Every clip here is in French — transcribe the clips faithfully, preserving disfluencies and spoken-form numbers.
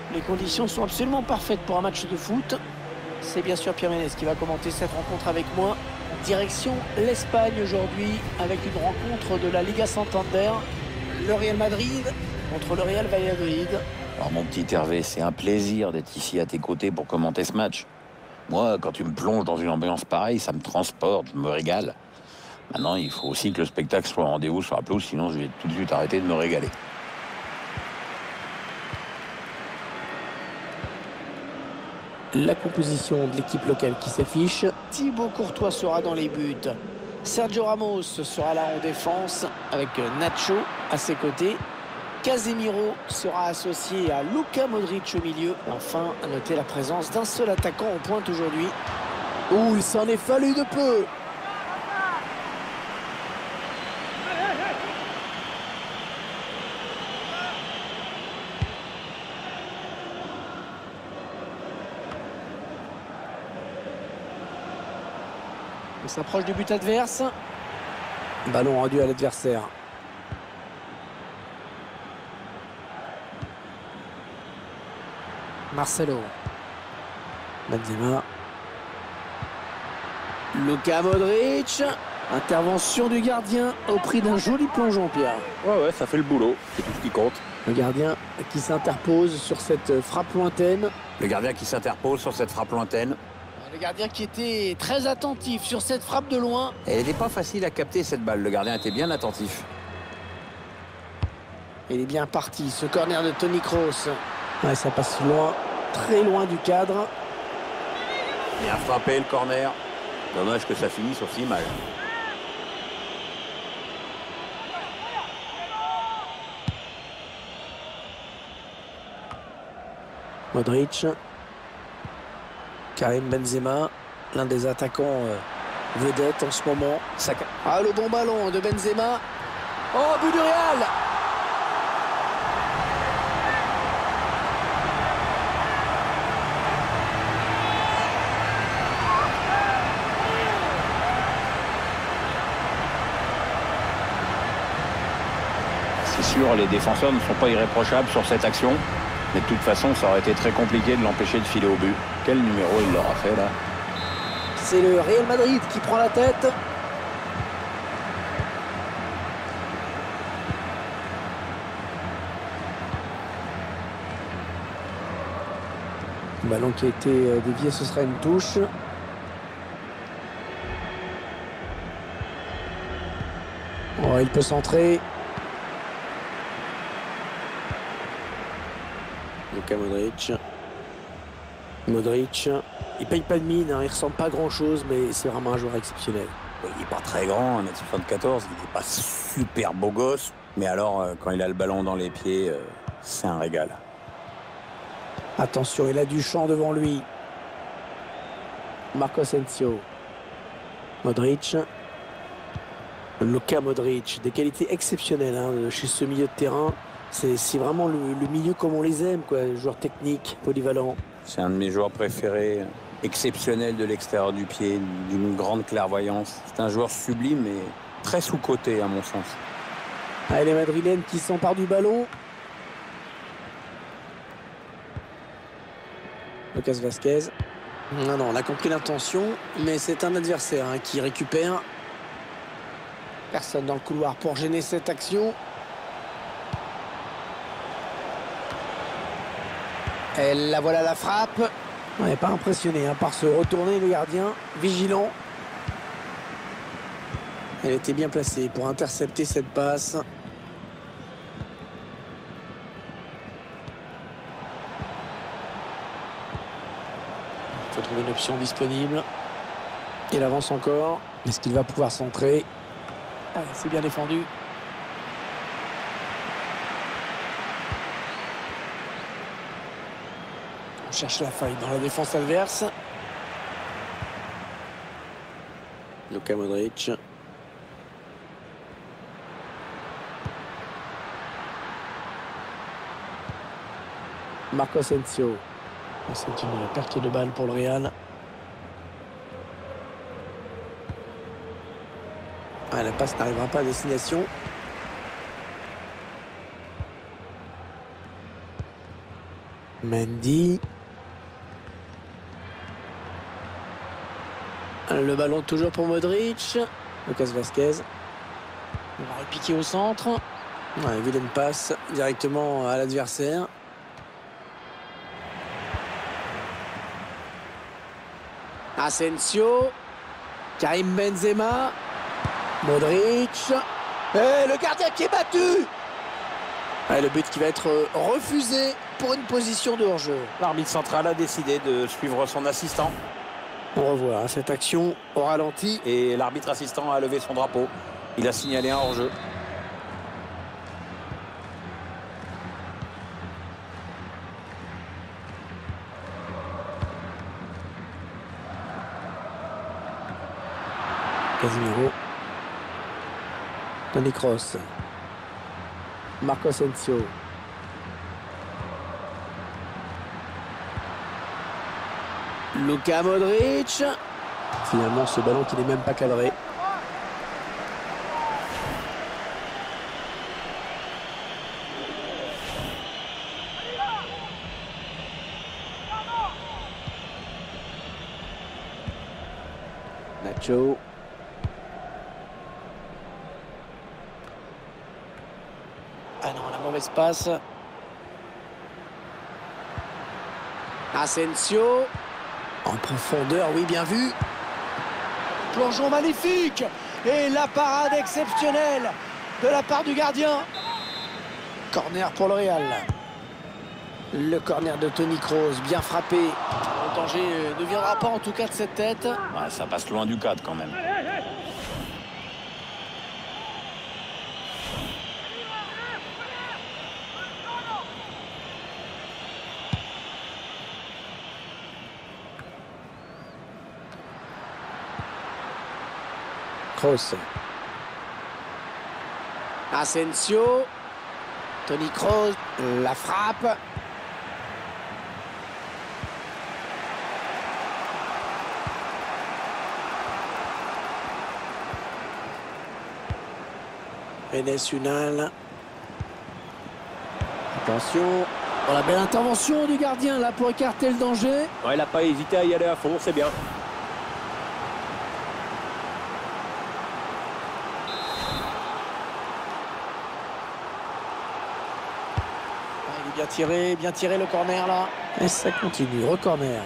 Les conditions sont absolument parfaites pour un match de foot. C'est bien sûr Pierre Ménès qui va commenter cette rencontre avec moi. Direction l'Espagne aujourd'hui avec une rencontre de la Liga Santander. Le Real Madrid contre le Real Valladolid. Alors mon petit Hervé, c'est un plaisir d'être ici à tes côtés pour commenter ce match. Moi, quand tu me plonges dans une ambiance pareille, ça me transporte, je me régale. Maintenant, il faut aussi que le spectacle soit au rendez-vous sur la pelouse, sinon je vais tout de suite arrêter de me régaler. La composition de l'équipe locale qui s'affiche. Thibaut Courtois sera dans les buts. Sergio Ramos sera là en défense avec Nacho à ses côtés. Casemiro sera associé à Luka Modric au milieu. Enfin, à noter la présence d'un seul attaquant en pointe aujourd'hui. Ouh, il s'en est fallu de peu. On s'approche du but adverse. Ballon rendu à l'adversaire. Marcelo. Benzema. Luka Modric. Intervention du gardien au prix d'un joli plongeon, Pierre. Ouais, ouais, ça fait le boulot. C'est tout ce qui compte. Le gardien qui s'interpose sur cette frappe lointaine. Le gardien qui s'interpose sur cette frappe lointaine. Le gardien qui était très attentif sur cette frappe de loin. Elle n'était pas facile à capter cette balle. Le gardien était bien attentif. Il est bien parti, ce corner de Toni Kroos. Ouais, ça passe loin, très loin du cadre. Bien frappé le corner. Dommage que ça finisse aussi mal. Modric. Karim Benzema, l'un des attaquants euh, vedettes en ce moment. Saka. Ah, le bon ballon de Benzema. Oh, but du Real. C'est sûr, les défenseurs ne sont pas irréprochables sur cette action. Mais de toute façon, ça aurait été très compliqué de l'empêcher de filer au but. Quel numéro il l'aura fait là? C'est le Real Madrid qui prend la tête. Ballon qui a été dévié, ce sera une touche. Oh, il peut centrer. Luka Modric. Modric. Il paye pas de mine, hein. Il ressemble pas à grand chose, mais c'est vraiment un joueur exceptionnel. Il n'est pas très grand, un mètre soixante-quatorze, il n'est pas super beau gosse. Mais alors, quand il a le ballon dans les pieds, c'est un régal. Attention, il a du champ devant lui. Marco Asensio. Modric. Luka Modric. Des qualités exceptionnelles hein, chez ce milieu de terrain. C'est vraiment le, le milieu comme on les aime, quoi. Joueur technique, polyvalent. C'est un de mes joueurs préférés, exceptionnel de l'extérieur du pied, d'une grande clairvoyance. C'est un joueur sublime et très sous-coté à mon sens. Allez, les Madrilènes qui s'emparent du ballon. Lucas Vazquez. Non, non, on a compris l'intention, mais c'est un adversaire hein, qui récupère. Personne dans le couloir pour gêner cette action. Et la voilà la frappe. On n'est pas impressionné hein, par se retourner le gardien, vigilant. Elle était bien placée pour intercepter cette passe. Il faut trouver une option disponible. Il avance encore. Est-ce qu'il va pouvoir centrer? Ah, c'est bien défendu. On cherche la faille dans la défense adverse. Luka Modric. Marco Asensio. C'est une perte de balle pour le Real. Ah, la passe n'arrivera pas à destination. Mendy. Le ballon toujours pour Modric. Lucas Vazquez. On va repiquer au centre. Ouais, vilaine passe directement à l'adversaire. Asensio. Karim Benzema. Modric. Et le gardien qui est battu. Et le but qui va être refusé pour une position de hors-jeu. L'arbitre central a décidé de suivre son assistant. On revoit cette action au ralenti. Et l'arbitre assistant a levé son drapeau. Il a signalé un hors-jeu. Casemiro. Toni Kroos. Marco Asensio. Luka Modric. Finalement, ce ballon qui n'est même pas cadré. Nacho. Ah non, la mauvaise passe. Asensio. En profondeur, oui, bien vu. Plongeon magnifique. Et la parade exceptionnelle de la part du gardien. Corner pour le Real. Le corner de Toni Kroos, bien frappé. Le danger ne viendra pas en tout cas de cette tête. Ouais, ça passe loin du cadre quand même. Kroos. Asensio. Toni Kroos. La frappe. Enes Unal. Attention. Oh, la belle intervention du gardien là pour écarter le danger. Ouais, il n'a pas hésité à y aller à fond, c'est bien. Il est bien tiré, bien tiré le corner là. Et ça continue, re-corner.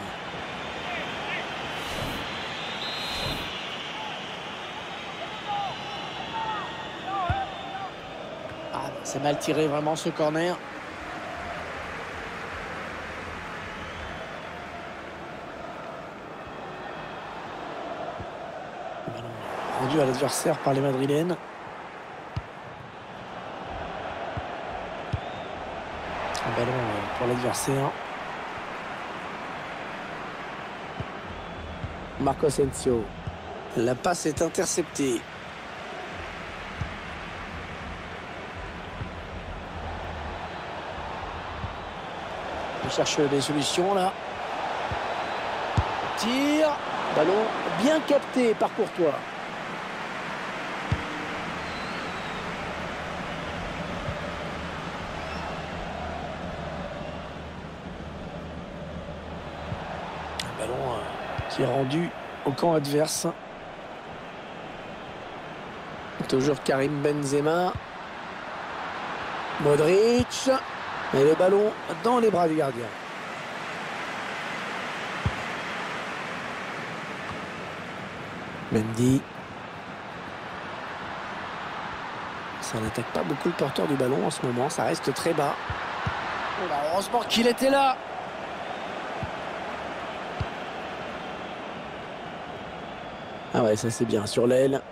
Ah, c'est mal tiré vraiment ce corner. Ballon rendu à l'adversaire par les Madrilènes. Un ballon pour l'adversaire. Marco Asensio. La passe est interceptée. On cherche des solutions là. Tir. Ballon bien capté par Courtois. Un ballon euh, qui est rendu au camp adverse. Toujours Karim Benzema. Modric. Et le ballon dans les bras du gardien. Mendy. Ça n'attaque pas beaucoup le porteur du ballon en ce moment. Ça reste très bas. Oh là, heureusement qu'il était là. Ah ouais, ça c'est bien. Sur l'aile.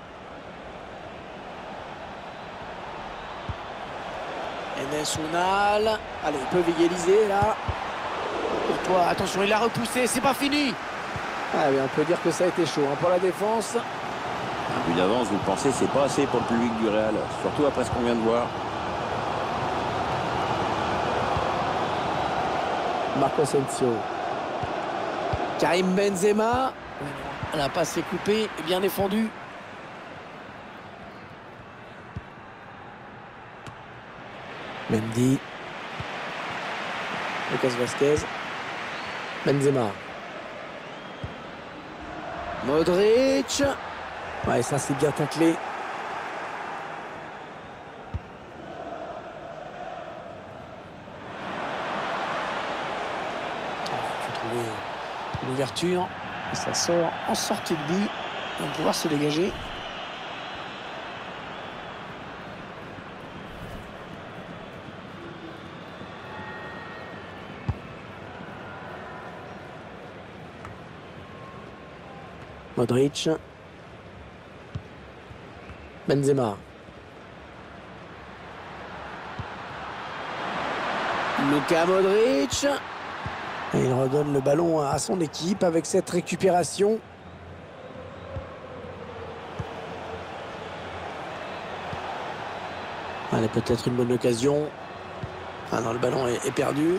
Enes Unal. Allez, ils peuvent égaliser là. Courtois, attention, il l'a repoussé. C'est pas fini. Ah oui, on peut dire que ça a été chaud hein, pour la défense. Un but d'avance, vous pensez, c'est pas assez pour le public du Real, surtout après ce qu'on vient de voir. Marco Asensio. Karim Benzema. La passe est coupée et bien défendue. Mendy. Lucas Vasquez. Benzema. Modric. Ouais, ça c'est bien taclé. Il faut trouver une ouverture. Et ça sort en sortie de but. On va pouvoir se dégager. Modric. Benzema. Luka Modric. Et il redonne le ballon à son équipe avec cette récupération. Allez, peut-être une bonne occasion. Ah non, le ballon est, est perdu.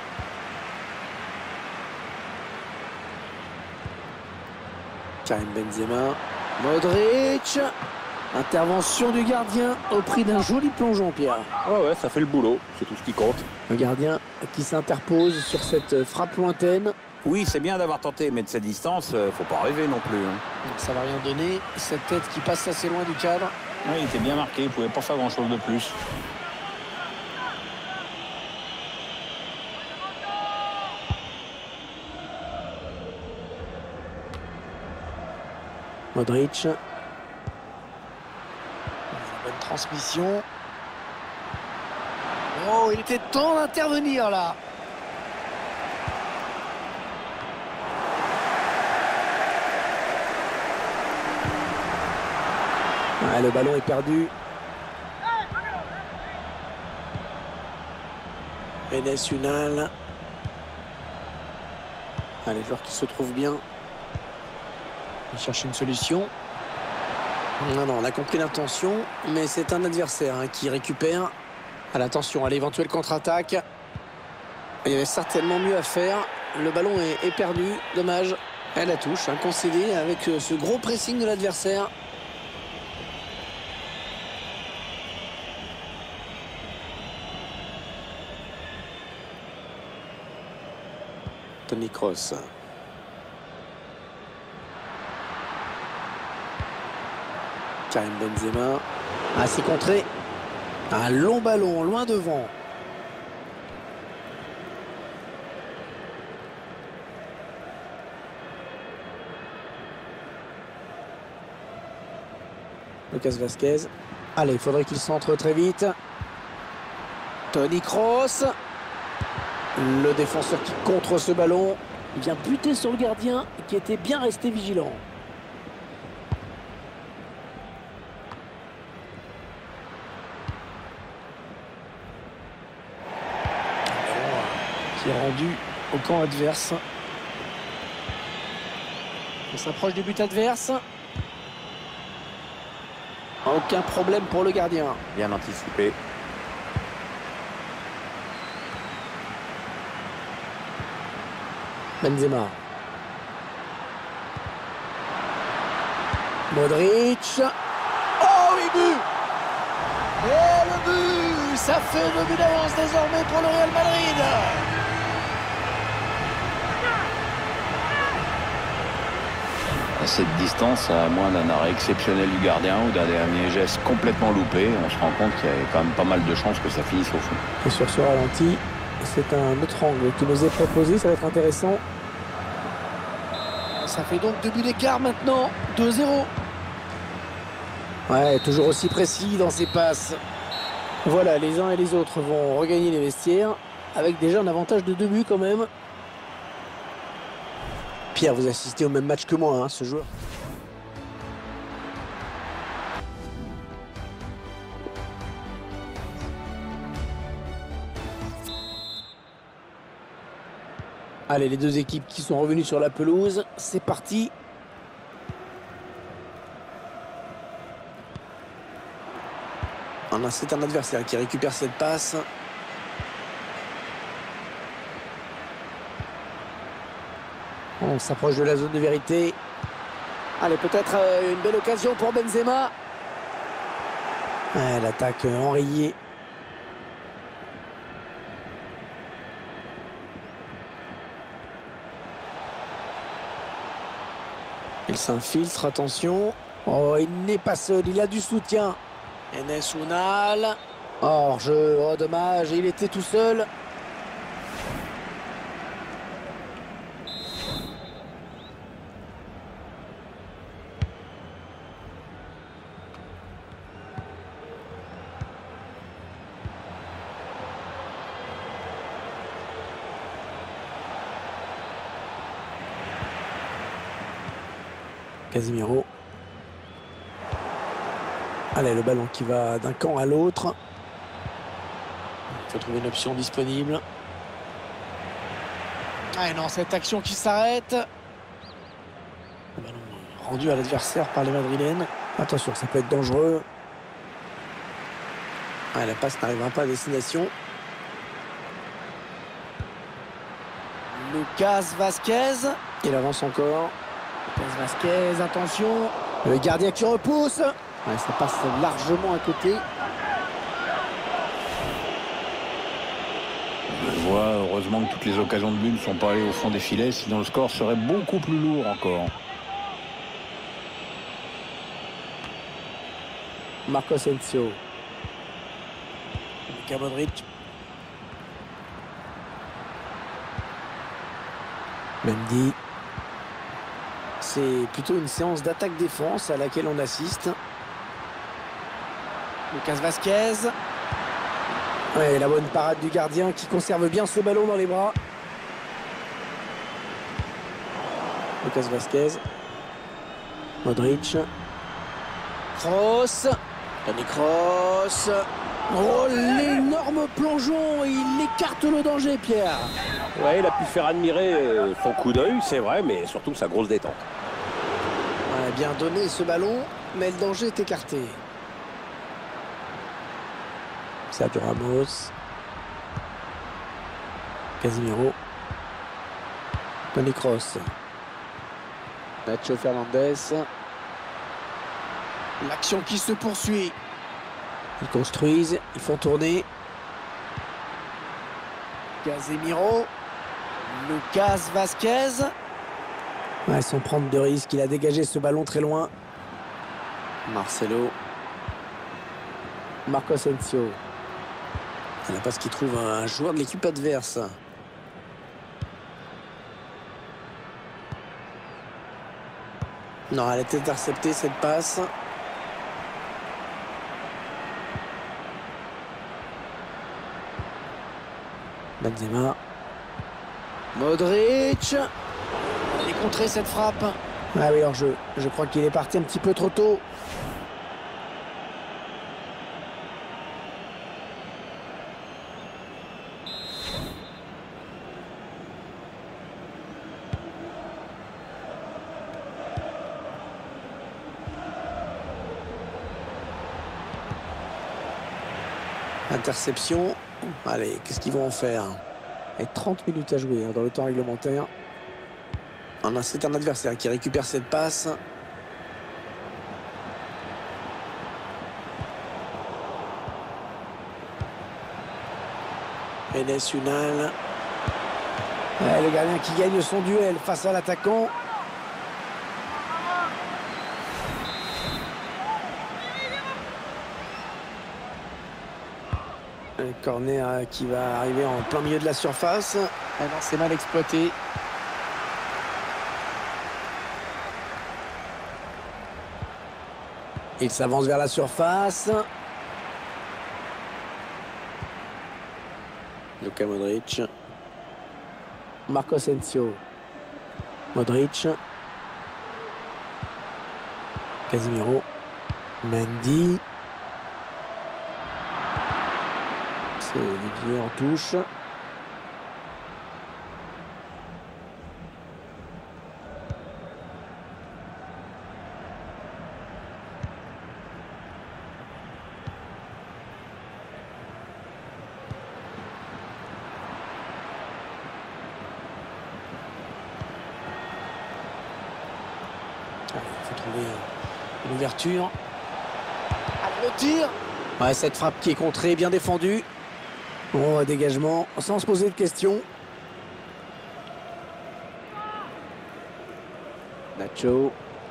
Karim Benzema. Modric. Intervention du gardien au prix d'un joli plongeon, Pierre. Ouais, ouais, ça fait le boulot. C'est tout ce qui compte. Le gardien qui s'interpose sur cette frappe lointaine. Oui, c'est bien d'avoir tenté, mais de cette distance, euh, faut pas rêver non plus. Hein. Ça va rien donner. Cette tête qui passe assez loin du cadre. Oui, il était bien marqué. Il pouvait pas faire grand-chose de plus. Modric. Bonne transmission. Oh, il était temps d'intervenir là. Ouais, le ballon est perdu. Enes Unal. Allez, joueur qui se trouve bien. Il cherche une solution. Non, non, on a compris l'intention, mais c'est un adversaire hein, qui récupère. À l'attention à l'éventuelle contre-attaque. Il y avait certainement mieux à faire. Le ballon est, est perdu. Dommage. Elle la touche, hein, concédée avec ce gros pressing de l'adversaire. Toni Kroos. Karim Benzema. Ah, c'est contré. Un long ballon, loin devant. Lucas Vasquez. Allez, il faudrait qu'il centre très vite. Toni Kroos. Le défenseur qui contre ce ballon. Il vient buter sur le gardien qui était bien resté vigilant. Qui est rendu au camp adverse. On s'approche du but adverse. Aucun problème pour le gardien. Bien anticipé. Benzema. Modric. Oh oui, but! Et le but! Ça fait deux buts d'avance désormais pour le Real Madrid. À cette distance, à moins d'un arrêt exceptionnel du gardien ou d'un dernier geste complètement loupé, on se rend compte qu'il y a quand même pas mal de chances que ça finisse au fond. Et sur ce ralenti, c'est un autre angle qui nous est proposé, ça va être intéressant. Ça fait donc deux buts d'écart maintenant, deux zéro. Ouais, toujours aussi précis dans ses passes. Voilà, les uns et les autres vont regagner les vestiaires, avec déjà un avantage de deux buts quand même. Pierre, vous assistez au même match que moi, hein, ce joueur. Allez, les deux équipes qui sont revenues sur la pelouse, c'est parti. C'est un adversaire qui récupère cette passe. On s'approche de la zone de vérité. Allez, peut-être euh, une belle occasion pour Benzema. Ouais, l'attaque euh, enrayée. Il s'infiltre, attention. Oh, il n'est pas seul, il a du soutien. Enes Unal. Hors jeu, oh dommage, il était tout seul. Casemiro. Allez, le ballon qui va d'un camp à l'autre. Il faut trouver une option disponible. Ah non, cette action qui s'arrête. Le ballon rendu à l'adversaire par les Madrilènes. Attention, ça peut être dangereux. Ah, la passe n'arrivera pas à destination. Lucas Vazquez. Il avance encore. Lucas Vazquez, attention. Le gardien qui repousse. Ouais, ça passe largement à côté. Je vois, heureusement que toutes les occasions de but ne sont pas allées au fond des filets, sinon le score serait beaucoup plus lourd encore. Marco Asensio. Luka Modric. Mendy. C'est plutôt une séance d'attaque-défense à laquelle on assiste. Lucas Vazquez. Ouais, la bonne parade du gardien qui conserve bien ce ballon dans les bras. Lucas Vazquez. Modric. Kroos. Toni Kroos. Oh, l'énorme plongeon. Il écarte le danger, Pierre. Ouais, il a pu faire admirer son coup d'œil, c'est vrai, mais surtout sa grosse détente. Ouais, bien donné ce ballon, mais le danger est écarté. Sergio Ramos. Casemiro. Toni Kroos. Nacho Fernandez. L'action qui se poursuit. Ils construisent, ils font tourner. Casemiro. Lucas Vazquez. Ouais, sans prendre de risque, il a dégagé ce ballon très loin. Marcelo. Marco Asensio. La passe qui trouve un joueur de l'équipe adverse. Non, elle est interceptée cette passe. Benzema. Modric. Il est contré cette frappe. Ah oui, hors jeu. Je crois qu'il est parti un petit peu trop tôt. Interception. Allez, qu'est-ce qu'ils vont en faire? Et trente minutes à jouer hein, dans le temps réglementaire. C'est un adversaire qui récupère cette passe. Enes Unal. Ouais, le gardien qui gagne son duel face à l'attaquant. Un corner qui va arriver en plein milieu de la surface. Ah non, c'est mal exploité. Il s'avance vers la surface. Luka Modric. Marco Asensio. Modric. Casemiro. Mendy. C'est Olivier en touche. Il faut trouver une ouverture. Le tir. Ouais, cette frappe qui est contrée, bien défendue. Bon, dégagement, sans se poser de questions. Nacho.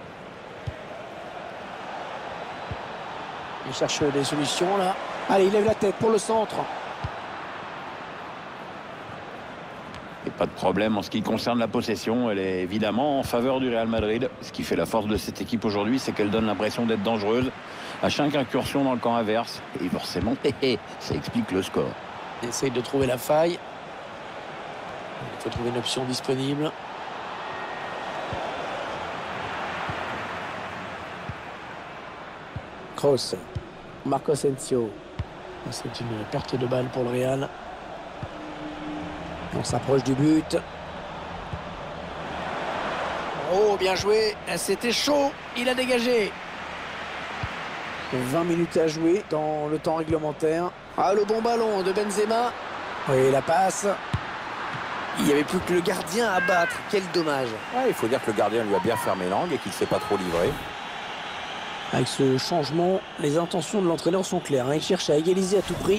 Il cherche des solutions là. Allez, il lève la tête pour le centre. Et pas de problème en ce qui concerne la possession. Elle est évidemment en faveur du Real Madrid. Ce qui fait la force de cette équipe aujourd'hui, c'est qu'elle donne l'impression d'être dangereuse à chaque incursion dans le camp inverse. Et forcément, ça explique le score. Il essaye de trouver la faille. Il faut trouver une option disponible. Kroos. Marco Asensio. C'est une perte de balle pour le Real. On s'approche du but. Oh, bien joué. C'était chaud. Il a dégagé. vingt minutes à jouer dans le temps réglementaire. Ah, le bon ballon de Benzema. Oui, la passe. Il n'y avait plus que le gardien à battre. Quel dommage. Ouais, il faut dire que le gardien lui a bien fermé l'angle et qu'il ne s'est pas trop livré. Avec ce changement, les intentions de l'entraîneur sont claires. Il cherche à égaliser à tout prix.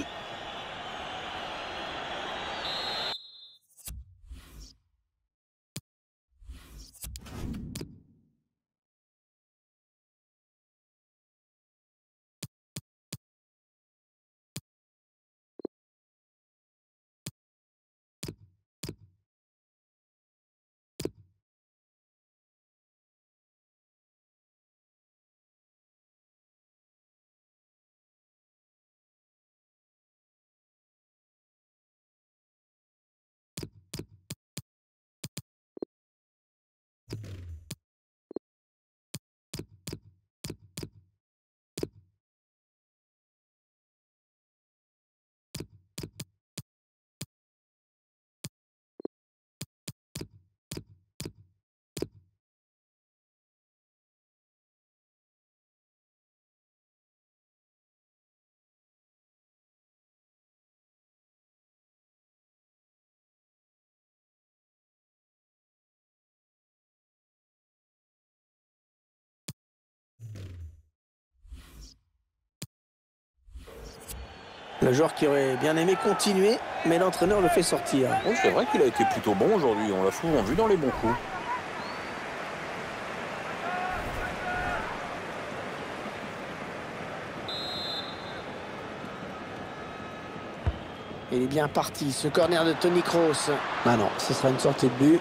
Le joueur qui aurait bien aimé continuer, mais l'entraîneur le fait sortir. Oui, c'est vrai qu'il a été plutôt bon aujourd'hui. On l'a souvent vu dans les bons coups. Il est bien parti, ce corner de Toni Kroos. Ah non, ce sera une sortie de but.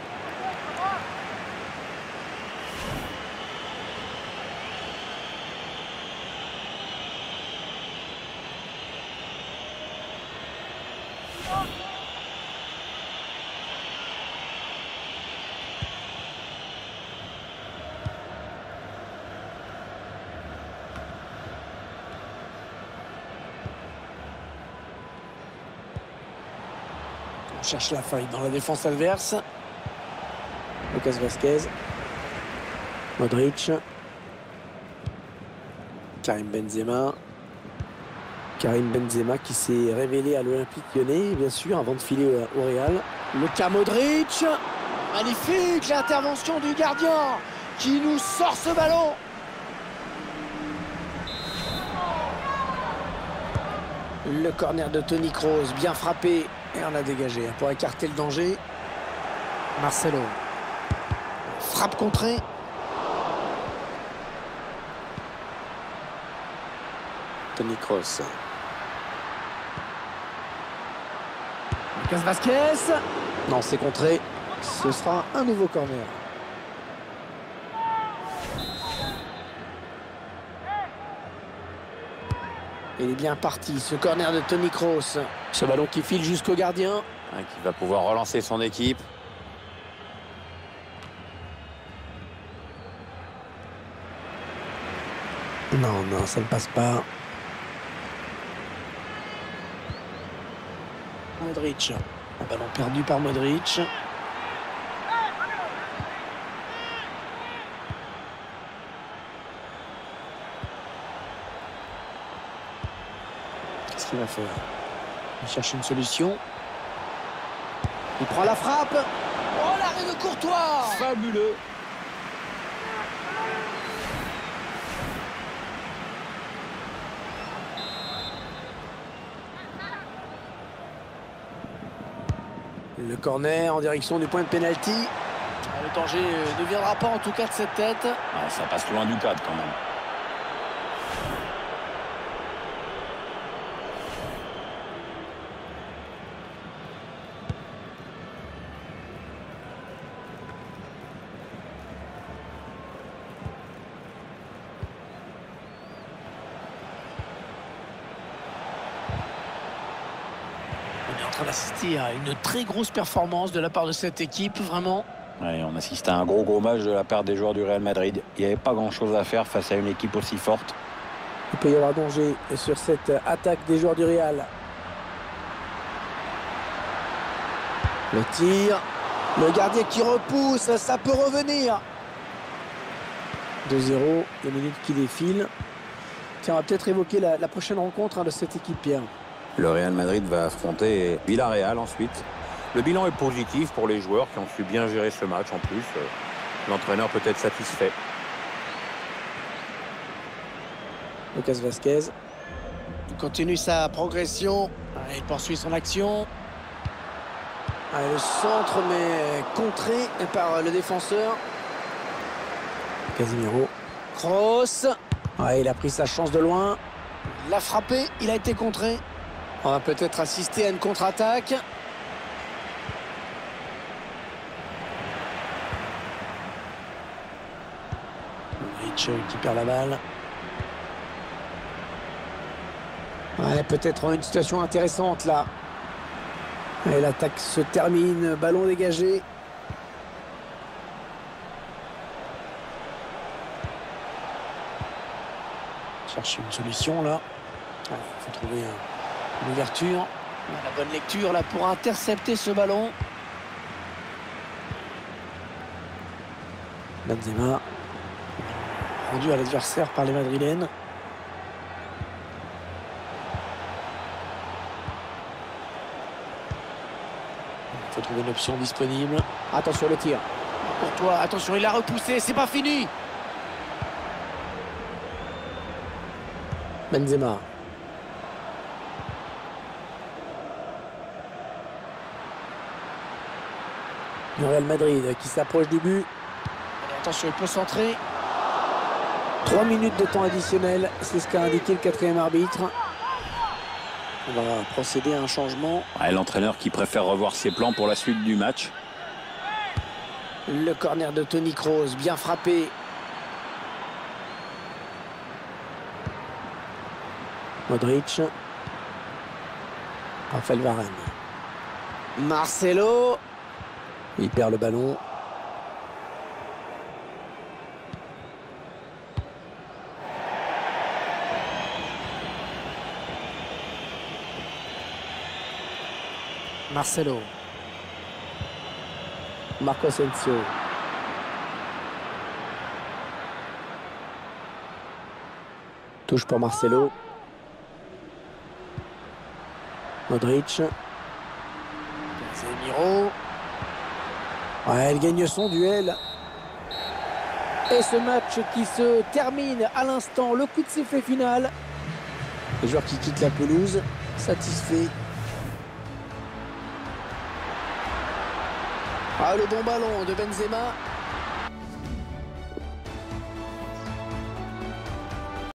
On cherche la faille dans la défense adverse. Lucas Vazquez. Modric. Karim Benzema. Karim Benzema qui s'est révélé à l'Olympique Lyonnais, bien sûr, avant de filer au Real. Luka Modric. Magnifique l'intervention du gardien qui nous sort ce ballon. Le corner de Toni Kroos, bien frappé. Et on a dégagé pour écarter le danger. Marcelo. Frappe contrée. Toni Kroos. Lucas Vazquez. Non, c'est contré. Ce sera un nouveau corner. Il est bien parti, ce corner de Toni Kroos. Ce ballon qui file jusqu'au gardien. Hein, qui va pouvoir relancer son équipe. Non, non, ça ne passe pas. Modric. Un ballon perdu par Modric. Qu'est-ce qu'il va faire? Il cherche une solution. Il prend la frappe. Oh, l'arrêt de Courtois! Fabuleux. Le corner en direction du point de pénalty. Le danger ne viendra pas en tout cas de cette tête. Ah, ça passe loin du cadre quand même. train d'assister à une très grosse performance de la part de cette équipe, vraiment. Ouais, on assiste à un gros gros match de la part des joueurs du Real Madrid. Il n'y avait pas grand chose à faire face à une équipe aussi forte. Il peut y avoir danger sur cette attaque des joueurs du Real. Le tir. Le gardien qui repousse, ça peut revenir. deux zéro, les minutes qui défilent. Tiens, on va peut-être évoquer la, la prochaine rencontre hein, de cette équipe, Pierre. Le Real Madrid va affronter Villarreal ensuite. Le bilan est positif pour les joueurs qui ont su bien gérer ce match en plus. L'entraîneur peut être satisfait. Lucas Vazquez. Il continue sa progression. Il poursuit son action. Allez, le centre, mais contré par le défenseur. Casemiro. Kroos. Ouais, il a pris sa chance de loin. Il l'a frappé, il a été contré. On va peut-être assister à une contre-attaque. Rich qui perd la balle. Ouais, peut-être une situation intéressante là. Et l'attaque se termine, ballon dégagé. Chercher une solution là. Il faut trouver un, une ouverture. La bonne lecture là pour intercepter ce ballon. Benzema. Rendu à l'adversaire par les Madrilènes. Il faut trouver une option disponible. Attention le tir. Pour toi, attention, il a repoussé, c'est pas fini. Benzema. Le Real Madrid qui s'approche du but. Attention, il peut centrer. Trois minutes de temps additionnel, c'est ce qu'a indiqué le quatrième arbitre. On va procéder à un changement. Ouais, l'entraîneur qui préfère revoir ses plans pour la suite du match. Le corner de Toni Kroos, bien frappé. Modric. Raphaël Varane. Marcelo. Il perd le ballon. Marcelo. Marco Asensio. Touche pour Marcelo. Modric. Casemiro. Ouais, elle gagne son duel. Et ce match qui se termine à l'instant, le coup de sifflet final. Les joueurs qui quittent la pelouse, satisfaits. Ah, le bon ballon de Benzema.